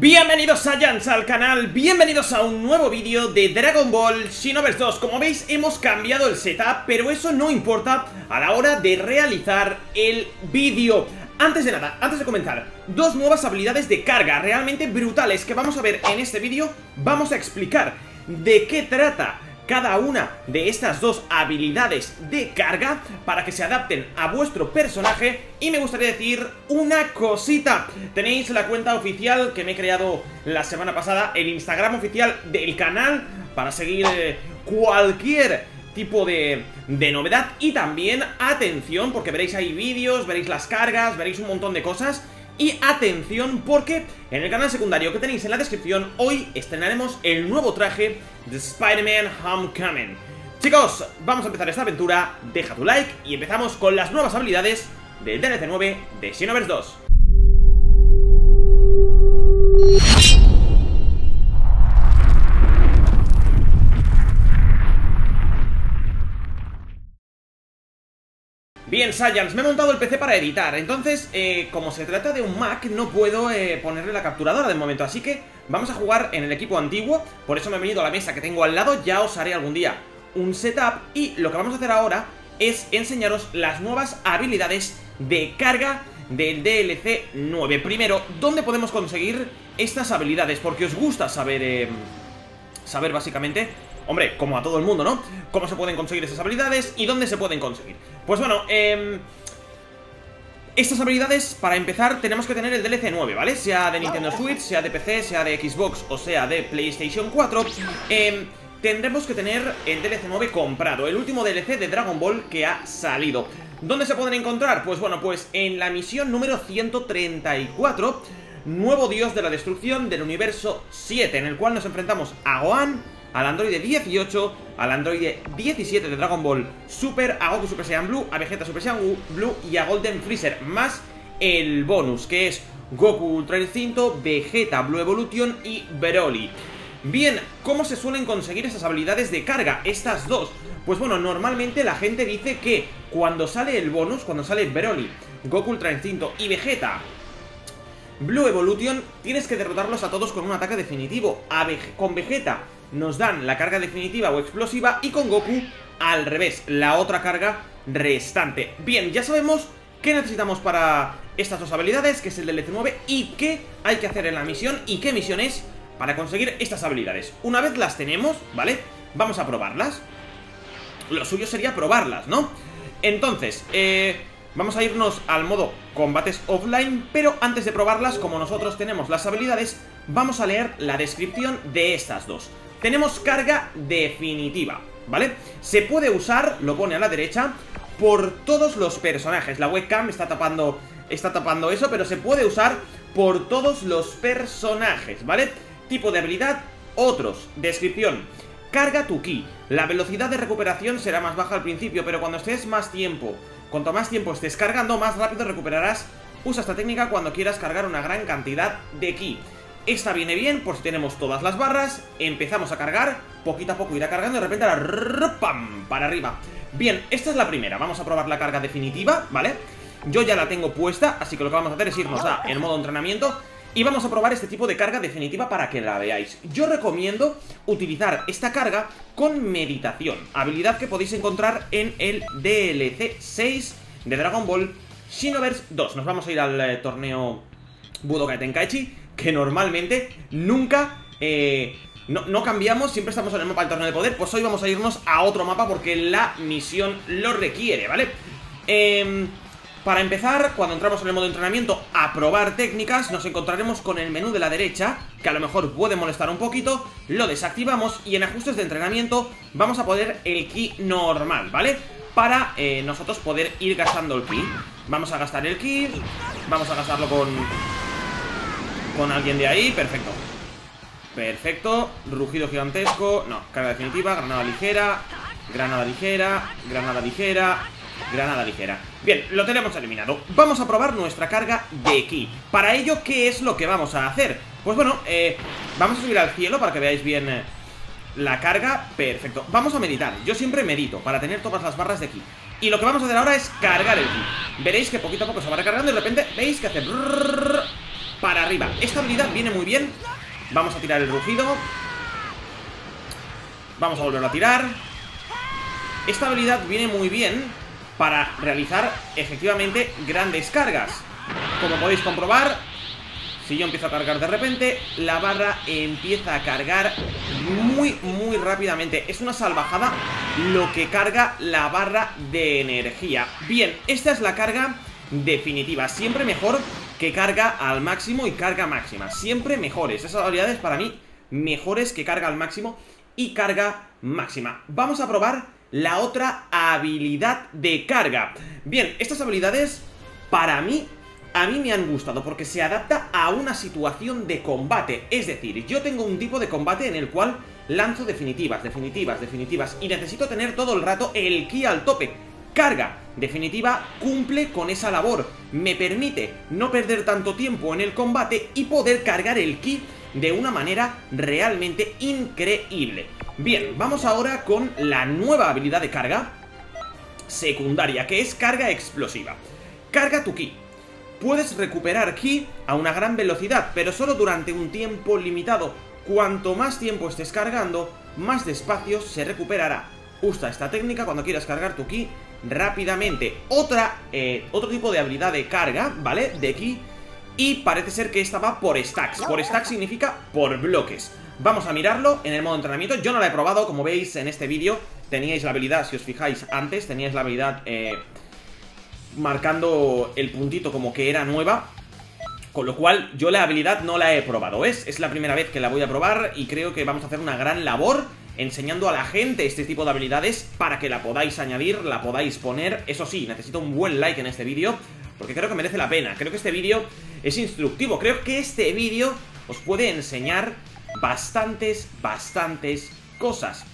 Bienvenidos Saiyans al canal, bienvenidos a un nuevo vídeo de Dragon Ball Xenoverse 2. Como veis hemos cambiado el setup, pero eso no importa a la hora de realizar el vídeo. Antes de nada, antes de comenzar, dos nuevas habilidades de carga realmente brutales que vamos a ver en este vídeo. Vamos a explicar de qué trata cada una de estas dos habilidades de carga para que se adapten a vuestro personaje. Y me gustaría decir una cosita: tenéis la cuenta oficial que me he creado la semana pasada, el Instagram oficial del canal, para seguir cualquier tipo de novedad. Y también, atención, porque veréis ahí vídeos, veréis las cargas, veréis un montón de cosas. Y atención, porque en el canal secundario que tenéis en la descripción, hoy estrenaremos el nuevo traje de Spider-Man Homecoming. Chicos, vamos a empezar esta aventura. Deja tu like y empezamos con las nuevas habilidades del DLC 9 de Xenoverse 2. Bien, Saiyans, me he montado el PC para editar. Entonces, como se trata de un Mac, no puedo ponerle la capturadora de momento. Así que vamos a jugar en el equipo antiguo. Por eso me he venido a la mesa que tengo al lado. Ya os haré algún día un setup. Y lo que vamos a hacer ahora es enseñaros las nuevas habilidades de carga del DLC 9. Primero, ¿dónde podemos conseguir estas habilidades? Porque os gusta saber básicamente, hombre, como a todo el mundo, ¿no? Cómo se pueden conseguir esas habilidades y dónde se pueden conseguir. Pues bueno, estas habilidades, para empezar, tenemos que tener el DLC 9, ¿vale? Sea de Nintendo Switch, sea de PC, sea de Xbox o sea de PlayStation 4. Tendremos que tener el DLC 9 comprado, el último DLC de Dragon Ball que ha salido. ¿Dónde se pueden encontrar? Pues bueno, pues en la misión número 134, Nuevo Dios de la Destrucción del Universo 7, en el cual nos enfrentamos a Gohan, al androide 18, al androide 17 de Dragon Ball Super, a Goku Super Saiyan Blue, a Vegeta Super Saiyan Blue y a Golden Freezer, más el bonus, que es Goku Ultra Instinto, Vegeta Blue Evolution y Broly. Bien, ¿cómo se suelen conseguir esas habilidades de carga, estas dos? Pues bueno, normalmente la gente dice que cuando sale el bonus, cuando sale Broly, Goku Ultra Instinto y Vegeta Blue Evolution, tienes que derrotarlos a todos con un ataque definitivo. Con Vegeta nos dan la carga definitiva o explosiva y con Goku al revés, la otra carga restante. Bien, ya sabemos qué necesitamos para estas dos habilidades, que es el DLC 9, y qué hay que hacer en la misión y qué misión es para conseguir estas habilidades. Una vez las tenemos, ¿vale? Vamos a probarlas. Lo suyo sería probarlas, ¿no? Entonces, vamos a irnos al modo combates offline, pero antes de probarlas, como nosotros tenemos las habilidades, vamos a leer la descripción de estas dos. Tenemos carga definitiva, ¿vale? Se puede usar, lo pone a la derecha, por todos los personajes. La webcam está tapando eso, pero se puede usar por todos los personajes, ¿vale? Tipo de habilidad, otros. Descripción: carga tu ki. La velocidad de recuperación será más baja al principio, pero cuando estés más tiempo, cuanto más tiempo estés cargando, más rápido recuperarás. Usa esta técnica cuando quieras cargar una gran cantidad de ki. Esta viene bien por si tenemos todas las barras. Empezamos a cargar, poquito a poco irá cargando y de repente ¡pam!, para arriba. Bien, esta es la primera. Vamos a probar la carga definitiva, ¿vale? Yo ya la tengo puesta, así que lo que vamos a hacer es irnos a el modo entrenamiento y vamos a probar este tipo de carga definitiva para que la veáis. Yo recomiendo utilizar esta carga con meditación, habilidad que podéis encontrar en el DLC 6 de Dragon Ball Xenoverse 2. Nos vamos a ir al torneo Budokai Tenkaichi, que normalmente nunca no cambiamos, siempre estamos en el mapa del torneo de poder. Pues hoy vamos a irnos a otro mapa porque la misión lo requiere, ¿vale? Para empezar, cuando entramos en el modo entrenamiento a probar técnicas, nos encontraremos con el menú de la derecha, que a lo mejor puede molestar un poquito. Lo desactivamos y en ajustes de entrenamiento vamos a poner el ki normal, ¿vale? Para nosotros poder ir gastando el ki. Vamos a gastar el ki, vamos a gastarlo con alguien de ahí, perfecto. Perfecto, rugido gigantesco, no, carga definitiva, granada ligera, granada ligera, granada ligera, granada ligera. Bien, lo tenemos eliminado. Vamos a probar nuestra carga de ki. Para ello, ¿qué es lo que vamos a hacer? Pues bueno, vamos a subir al cielo para que veáis bien la carga. Perfecto, vamos a meditar. Yo siempre medito para tener todas las barras de ki. Y lo que vamos a hacer ahora es cargar el ki. Veréis que poquito a poco se va recargando y de repente veis que hace para arriba. Esta habilidad viene muy bien. Vamos a tirar el rugido. Vamos a volverlo a tirar. Esta habilidad viene muy bien para realizar efectivamente grandes cargas. Como podéis comprobar, si yo empiezo a cargar de repente, la barra empieza a cargar muy rápidamente. Es una salvajada lo que carga la barra de energía. Bien, esta es la carga definitiva. Siempre mejor que carga al máximo y carga máxima. Siempre mejores. Esas habilidades para mí mejores que carga al máximo y carga máxima. Vamos a probar la otra habilidad de carga. Bien, estas habilidades para mí, a mí me han gustado porque se adapta a una situación de combate. Es decir, yo tengo un tipo de combate en el cual lanzo definitivas y necesito tener todo el rato el ki al tope. Carga definitiva cumple con esa labor. Me permite no perder tanto tiempo en el combate y poder cargar el ki de una manera realmente increíble. Bien, vamos ahora con la nueva habilidad de carga secundaria, que es carga explosiva. Carga tu ki. Puedes recuperar ki a una gran velocidad, pero solo durante un tiempo limitado. Cuanto más tiempo estés cargando, más despacio se recuperará. Usa esta técnica cuando quieras cargar tu ki rápidamente. Otro tipo de habilidad de carga, ¿vale? De ki. Y parece ser que esta va por stacks. Por stacks significa por bloques. Vamos a mirarlo en el modo entrenamiento. Yo no la he probado, como veis en este vídeo. Teníais la habilidad, si os fijáis antes, teníais la habilidad marcando el puntito como que era nueva. Con lo cual yo la habilidad no la he probado. Es la primera vez que la voy a probar y creo que vamos a hacer una gran labor enseñando a la gente este tipo de habilidades para que la podáis añadir, la podáis poner. Eso sí, necesito un buen like en este vídeo porque creo que merece la pena. Creo que este vídeo es instructivo. Creo que este vídeo os puede enseñar bastantes cosas.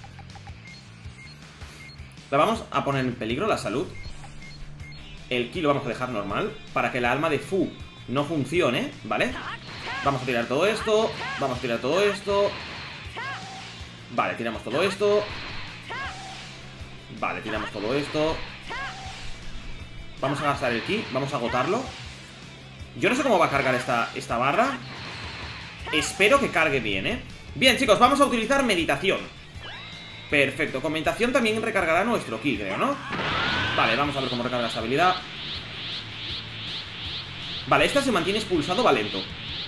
La vamos a poner en peligro, la salud. El ki lo vamos a dejar normal para que la alma de Fu no funcione, ¿vale? Vamos a tirar todo esto. Vamos a tirar todo esto. Vale, tiramos todo esto. Vale, tiramos todo esto. Vamos a gastar el ki, vamos a agotarlo. Yo no sé cómo va a cargar esta barra. Espero que cargue bien, ¿eh? Bien, chicos, vamos a utilizar meditación. Perfecto, con meditación también recargará nuestro ki, creo, ¿no? Vale, vamos a ver cómo recarga esta habilidad. Vale, esta se mantiene expulsado, va lento.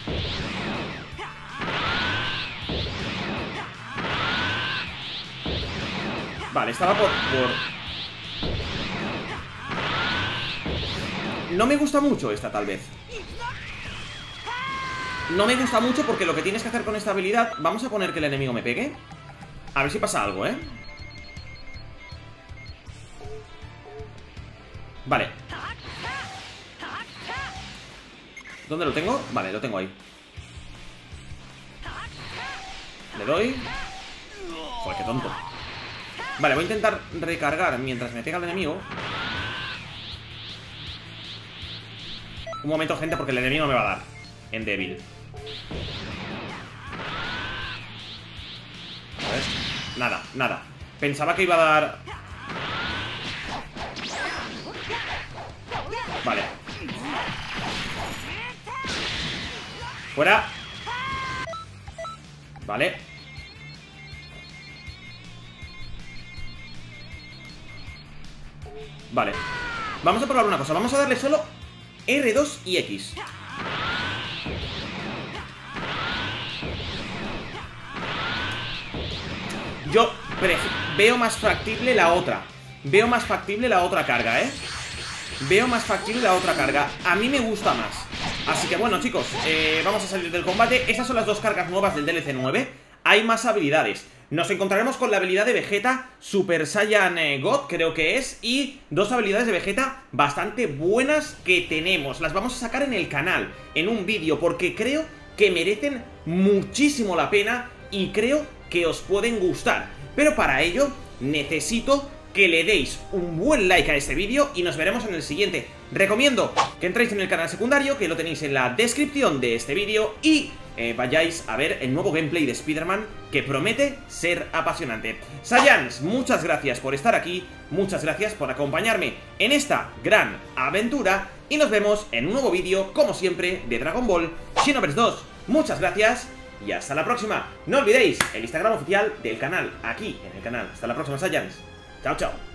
Vale, estaba por... No me gusta mucho esta, tal vez. No me gusta mucho porque lo que tienes que hacer con esta habilidad... Vamos a poner que el enemigo me pegue. A ver si pasa algo, ¿eh? Vale. ¿Dónde lo tengo? Vale, lo tengo ahí. Le doy. Joder, qué tonto. Vale, voy a intentar recargar mientras me pega el enemigo. Un momento, gente, porque el enemigo me va a dar en débil. A ver. Nada, nada. Pensaba que iba a dar... Vale. Fuera. Vale. Vale. Vamos a probar una cosa. Vamos a darle solo R2 y X. Yo veo más factible la otra. Veo más factible la otra carga, ¿eh? Veo más factible la otra carga. A mí me gusta más. Así que bueno, chicos, vamos a salir del combate. Estas son las dos cargas nuevas del DLC 9. Hay más habilidades. Nos encontraremos con la habilidad de Vegeta Super Saiyan God, creo que es. Y dos habilidades de Vegeta bastante buenas que tenemos. Las vamos a sacar en el canal, en un vídeo, porque creo que merecen muchísimo la pena y creo que os pueden gustar. Pero para ello necesito que le deis un buen like a este vídeo y nos veremos en el siguiente. Recomiendo que entréis en el canal secundario, que lo tenéis en la descripción de este vídeo, y vayáis a ver el nuevo gameplay de Spider-Man, que promete ser apasionante. Saiyans, muchas gracias por estar aquí, muchas gracias por acompañarme en esta gran aventura, y nos vemos en un nuevo vídeo, como siempre, de Dragon Ball Xenoverse 2. Muchas gracias y hasta la próxima. No olvidéis el Instagram oficial del canal, aquí en el canal. Hasta la próxima, Saiyans. Chao, chao.